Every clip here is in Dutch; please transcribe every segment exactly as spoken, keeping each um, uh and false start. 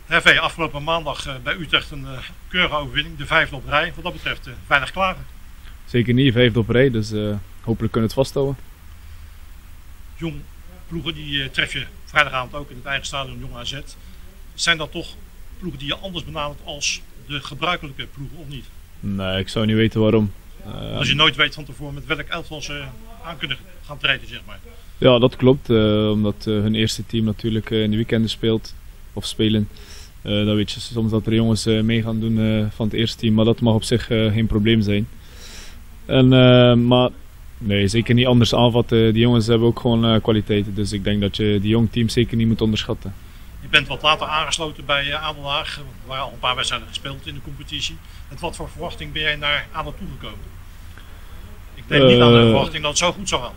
H V, afgelopen maandag uh, bij Utrecht een uh, keurige overwinning, de vijfde op rij. Wat dat betreft uh, weinig klagen. Zeker niet, vijfde op rij, dus uh, hopelijk kunnen we het vasthouden. Jong ploegen die uh, tref je vrijdagavond ook in het eigen stadion Jong A Z. Zijn dat toch ploegen die je anders benadert als de gebruikelijke ploegen of niet? Nee, ik zou niet weten waarom. Uh, als je nooit weet van tevoren met welk elftal ze aan kunnen gaan treden, zeg maar. Ja, dat klopt, uh, omdat uh, hun eerste team natuurlijk uh, in de weekenden speelt of spelen. Uh, dan weet je soms dat er jongens uh, mee gaan doen uh, van het eerste team, maar dat mag op zich uh, geen probleem zijn. En, uh, maar nee, zeker niet anders aanvatten. Die jongens hebben ook gewoon uh, kwaliteiten, dus ik denk dat je die jong teams zeker niet moet onderschatten. Je bent wat later aangesloten bij uh, A D O Den Haag, er waren al een paar wedstrijden gespeeld in de competitie. Met wat voor verwachting ben jij naar A D O toegekomen? Ik denk uh, niet aan de verwachting dat het zo goed zou gaan.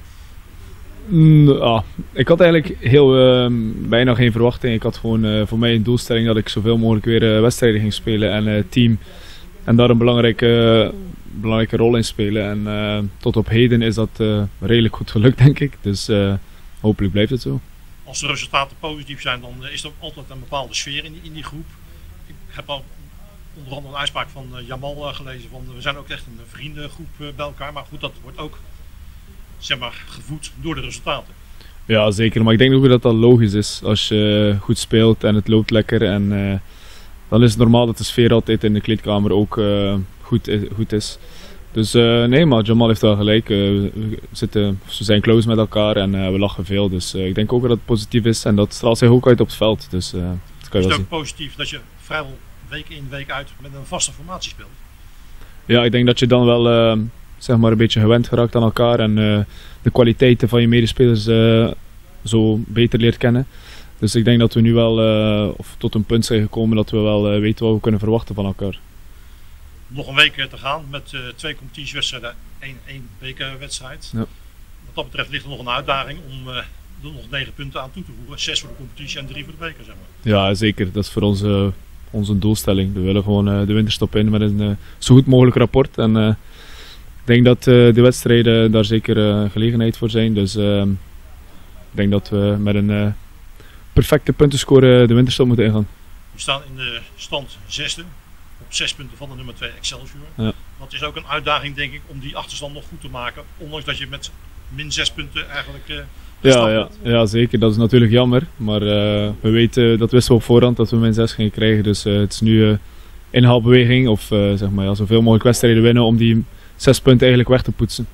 Mm, ah, ik had eigenlijk heel, uh, bijna geen verwachting. Ik had gewoon uh, voor mij een doelstelling dat ik zoveel mogelijk weer uh, wedstrijden ging spelen en uh, team. En daar een belangrijke, uh, belangrijke rol in spelen. En uh, tot op heden is dat uh, redelijk goed gelukt, denk ik. Dus uh, hopelijk blijft het zo. Als de resultaten positief zijn, dan is er altijd een bepaalde sfeer in die, in die groep. Ik heb al onder andere een uitspraak van uh, Jamal uh, gelezen van uh, we zijn ook echt een vriendengroep uh, bij elkaar. Maar goed, dat wordt ook zeg maar, gevoed door de resultaten. Ja, zeker. Maar ik denk ook dat dat logisch is. Als je uh, goed speelt en het loopt lekker. En, uh, dan is het normaal dat de sfeer altijd in de kleedkamer ook uh, goed, is, goed is. Dus uh, nee, maar Jamal heeft wel gelijk. Uh, we, zitten, we zijn close met elkaar en uh, we lachen veel. Dus uh, ik denk ook dat het positief is. En dat straalt zich ook uit op het veld. Dus, uh, dat kan je is wel het ook zien. positief dat je vrijwel week in week uit met een vaste formatie speelt? Ja, ik denk dat je dan wel uh, zeg maar een beetje gewend geraakt aan elkaar. En uh, de kwaliteiten van je medespelers uh, zo beter leert kennen. Dus ik denk dat we nu wel uh, of tot een punt zijn gekomen dat we wel uh, weten wat we kunnen verwachten van elkaar. Nog een week te gaan met uh, twee competitiewedstrijden, één, één bekerwedstrijd. Ja. Wat dat betreft ligt er nog een uitdaging om uh, er nog negen punten aan toe te voegen. Zes voor de competitie en drie voor de beker, zeg maar. Ja, zeker. Dat is voor ons uh, onze doelstelling. We willen gewoon uh, de winterstop in met een uh, zo goed mogelijk rapport. En uh, ik denk dat uh, de wedstrijden daar zeker uh, gelegenheid voor zijn. Dus uh, ik denk dat we met een uh, perfecte puntenscore de winterstop moeten ingaan. We staan in de stand zesde. Op zes punten van de nummer twee Excelsior. Ja. Dat is ook een uitdaging, denk ik, om die achterstand nog goed te maken. Ondanks dat je met min zes punten eigenlijk uh, ja, ja, ja, zeker. Dat is natuurlijk jammer. Maar uh, we weten, dat wisten we op voorhand, dat we min zes gingen krijgen. Dus uh, het is nu uh, inhaalbeweging of uh, zeg maar, ja, zoveel mogelijk wedstrijden winnen om die zes punten eigenlijk weg te poetsen.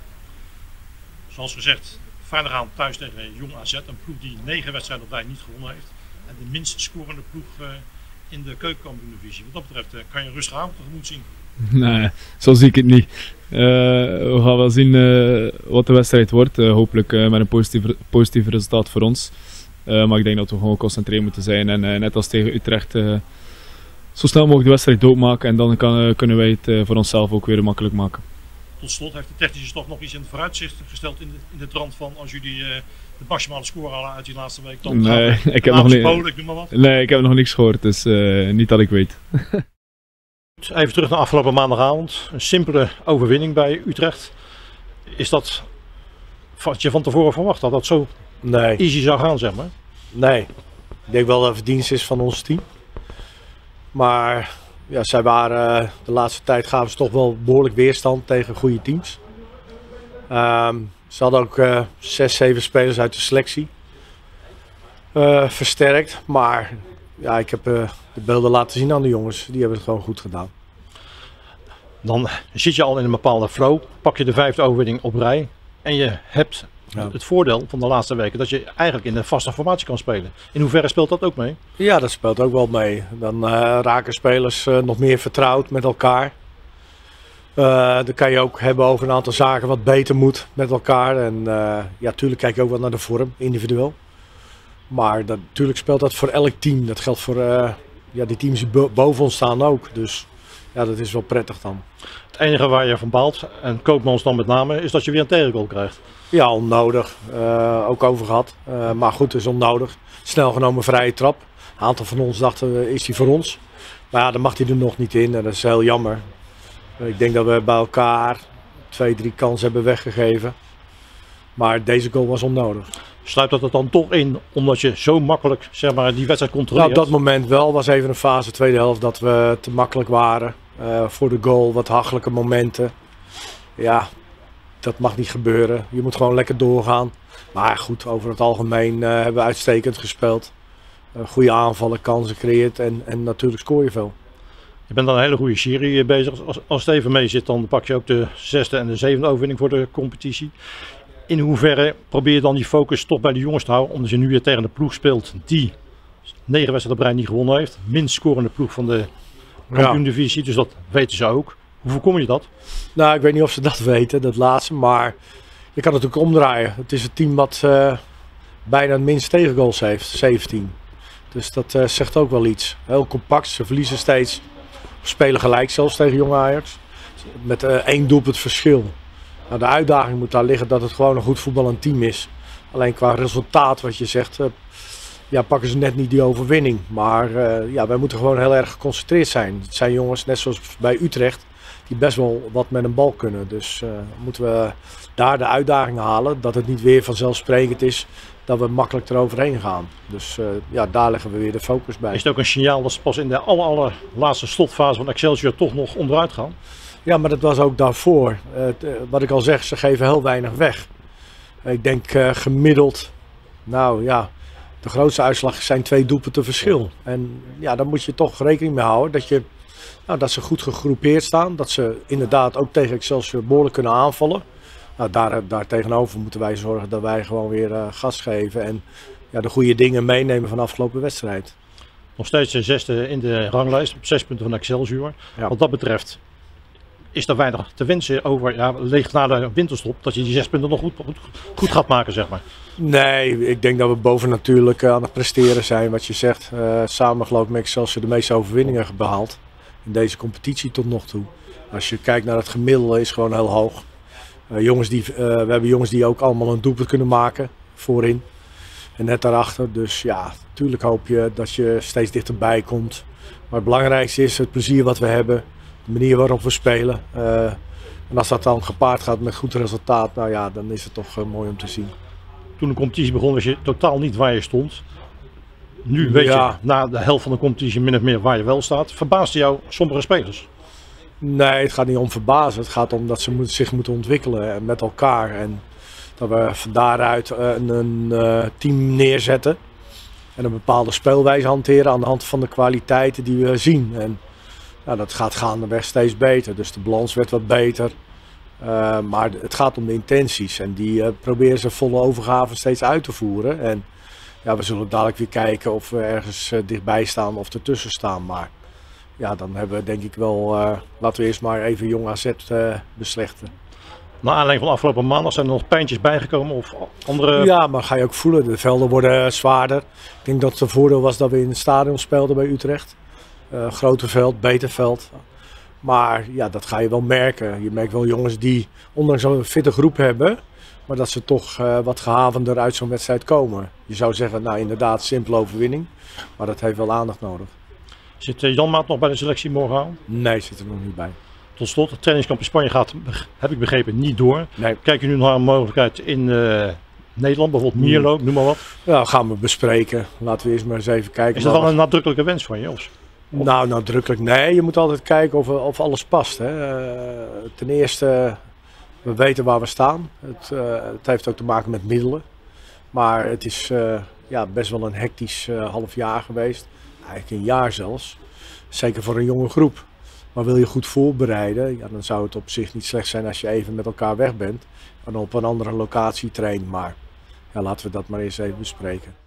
Zoals gezegd, vrijdagavond thuis tegen Jong A Z. Een ploeg die negen wedstrijden op rij niet gewonnen heeft. En de minst scorende ploeg uh, in de keukenkampioen-divisie. Wat dat betreft uh, kan je rustig aan tegemoet zien. Nee, zo zie ik het niet. Uh, we gaan wel zien uh, wat de wedstrijd wordt. Uh, hopelijk uh, met een positief, positief resultaat voor ons. Uh, maar ik denk dat we gewoon geconcentreerd moeten zijn. En uh, net als tegen Utrecht, uh, zo snel mogelijk de wedstrijd doodmaken. En dan kan, uh, kunnen wij het uh, voor onszelf ook weer makkelijk maken. Tot slot heeft de technische staf nog iets in het vooruitzicht gesteld in de, in de trant van als jullie uh, de maximale score halen uit die laatste week. Dan nee, ik heb nog niet. Polen, ik noem maar wat. Nee, ik heb nog niks gehoord. Dus uh, niet dat ik weet. Even terug naar afgelopen maandagavond. Een simpele overwinning bij Utrecht. Is dat wat je van tevoren verwacht had? Dat het zo nee. easy zou gaan, zeg maar? Nee. Ik denk wel dat het verdienst is van ons team. Maar ja, zij waren de laatste tijd gaven ze toch wel behoorlijk weerstand tegen goede teams. Um, ze hadden ook uh, zes, zeven spelers uit de selectie uh, versterkt. Maar ja, ik heb uh, de beelden laten zien aan de jongens. Die hebben het gewoon goed gedaan. Dan zit je al in een bepaalde flow. Pak je de vijfde overwinning op rij. En je hebt ja. het voordeel van de laatste weken dat je eigenlijk in een vaste formatie kan spelen. In hoeverre speelt dat ook mee? Ja, dat speelt ook wel mee. Dan uh, raken spelers uh, nog meer vertrouwd met elkaar. Uh, dan kan je ook hebben over een aantal zaken wat beter moet met elkaar. En uh, ja, tuurlijk kijk je ook wel naar de vorm, individueel. Maar dat, natuurlijk speelt dat voor elk team. Dat geldt voor uh, ja, die teams die bo boven ons staan ook. Dus ja, dat is wel prettig dan. Het enige waar je van baalt, en Koopmans dan met name, is dat je weer een tegengoal krijgt. Ja, onnodig. Uh, ook over gehad. Uh, maar goed, het is onnodig. Snel genomen vrije trap. Een aantal van ons dachten, uh, is die voor ons? Maar ja, dan mag hij er nog niet in. En dat is heel jammer. Uh, ik denk dat we bij elkaar twee, drie kansen hebben weggegeven. Maar deze goal was onnodig. Sluit dat het dan toch in, omdat je zo makkelijk zeg maar, die wedstrijd controleert? Nou, op dat moment wel. Was even een fase, tweede helft, dat we te makkelijk waren. Uh, voor de goal, wat hachelijke momenten. Ja, dat mag niet gebeuren. Je moet gewoon lekker doorgaan. Maar goed, over het algemeen uh, hebben we uitstekend gespeeld. Uh, goede aanvallen, kansen creëert en, en natuurlijk scoor je veel. Je bent dan een hele goede serie bezig. Als, als het even mee zit, dan pak je ook de zesde en de zevende overwinning voor de competitie. In hoeverre probeer je dan die focus toch bij de jongens te houden, omdat je nu weer tegen de ploeg speelt die negen wedstrijden op rij niet gewonnen heeft. Minst scorende ploeg van de kampioen-divisie, ja. Dus dat weten ze ook. Hoe voorkom je dat? Nou, ik weet niet of ze dat weten, dat laatste, maar je kan het natuurlijk omdraaien. Het is het team wat uh, bijna het minst tegengoals heeft, zeventien. Dus dat uh, zegt ook wel iets. Heel compact, ze verliezen steeds. We spelen gelijk zelfs tegen Jong Ajax. Met uh, één doelpunt verschil. Nou, de uitdaging moet daar liggen dat het gewoon een goed voetballend team is. Alleen qua resultaat, wat je zegt, uh, ja, pakken ze net niet die overwinning. Maar uh, ja, wij moeten gewoon heel erg geconcentreerd zijn. Het zijn jongens, net zoals bij Utrecht, die best wel wat met een bal kunnen. Dus uh, moeten we daar de uitdaging halen. Dat het niet weer vanzelfsprekend is dat we makkelijk eroverheen gaan. Dus uh, ja, daar leggen we weer de focus bij. Is het ook een signaal dat ze pas in de aller, allerlaatste slotfase van Excelsior toch nog onderuit gaan? Ja, maar dat was ook daarvoor. Uh, wat ik al zeg, ze geven heel weinig weg. Ik denk uh, gemiddeld, nou ja, de grootste uitslag zijn twee doelpunten verschil. En ja, daar moet je toch rekening mee houden dat, je, nou, dat ze goed gegroepeerd staan. Dat ze inderdaad ook tegen Excelsior behoorlijk kunnen aanvallen. Nou, daar, daar tegenover moeten wij zorgen dat wij gewoon weer uh, gas geven en ja, de goede dingen meenemen van de afgelopen wedstrijd. Nog steeds de zesde in de ranglijst op zes punten van Excelsior. Ja. Wat dat betreft is er weinig te wensen over, ja, leeg na de winterstop, dat je die zes punten nog goed, goed, goed gaat maken, zeg maar. Nee, ik denk dat we bovennatuurlijk uh, aan het presteren zijn, wat je zegt. Uh, samen geloof ik met Excelsior de meeste overwinningen behaald in deze competitie tot nog toe. Als je kijkt naar het gemiddelde is gewoon heel hoog. Uh, jongens die, uh, we hebben jongens die ook allemaal een doelpunt kunnen maken voorin en net daarachter. Dus ja, natuurlijk hoop je dat je steeds dichterbij komt. Maar het belangrijkste is het plezier wat we hebben, de manier waarop we spelen. Uh, en als dat dan gepaard gaat met goed resultaat, nou ja, dan is het toch uh, mooi om te zien. Toen de competitie begon was je totaal niet waar je stond. Nu weet ja. je na de helft van de competitie min of meer waar je wel staat. Verbaasde jou sommige spelers? Nee, het gaat niet om verbazen. Het gaat om dat ze zich moeten ontwikkelen met elkaar. En dat we van daaruit een, een uh, team neerzetten. En een bepaalde speelwijze hanteren aan de hand van de kwaliteiten die we zien. En nou, dat gaat gaandeweg steeds beter. Dus de balans werd wat beter. Uh, maar het gaat om de intenties. En die uh, proberen ze volle overgave steeds uit te voeren. En ja, we zullen dadelijk weer kijken of we ergens uh, dichtbij staan of ertussen staan. Maar ja, dan hebben we denk ik wel, uh, laten we eerst maar even Jong A Z uh, beslechten. Naar aanleiding van afgelopen maandag zijn er nog pijntjes bijgekomen of andere... Ja, maar ga je ook voelen. De velden worden zwaarder. Ik denk dat het een voordeel was dat we in het stadion speelden bij Utrecht. Uh, groter veld, beter veld. Maar ja, dat ga je wel merken. Je merkt wel jongens die ondanks een fitte groep hebben, maar dat ze toch uh, wat gehavender uit zo'n wedstrijd komen. Je zou zeggen, nou inderdaad, simpele overwinning. Maar dat heeft wel aandacht nodig. Zit Jan Maat nog bij de selectie morgen aan? Nee, zit er nog niet bij. Tot slot, het trainingskamp in Spanje gaat, heb ik begrepen, niet door. Nee. Kijk je nu naar een mogelijkheid in uh, Nederland, bijvoorbeeld Mierlo, noem maar wat? Ja, gaan we bespreken. Laten we eerst maar eens even kijken. Is dat wel een nadrukkelijke wens van je? Of? Of... Nou, nadrukkelijk nee. Je moet altijd kijken of, of alles past. Hè. Uh, ten eerste, we weten waar we staan. Het, uh, het heeft ook te maken met middelen. Maar het is uh, ja, best wel een hectisch uh, half jaar geweest. Eigenlijk een jaar zelfs. Zeker voor een jonge groep. Maar wil je goed voorbereiden, ja, dan zou het op zich niet slecht zijn als je even met elkaar weg bent. En op een andere locatie traint. Maar ja, laten we dat maar eens even bespreken.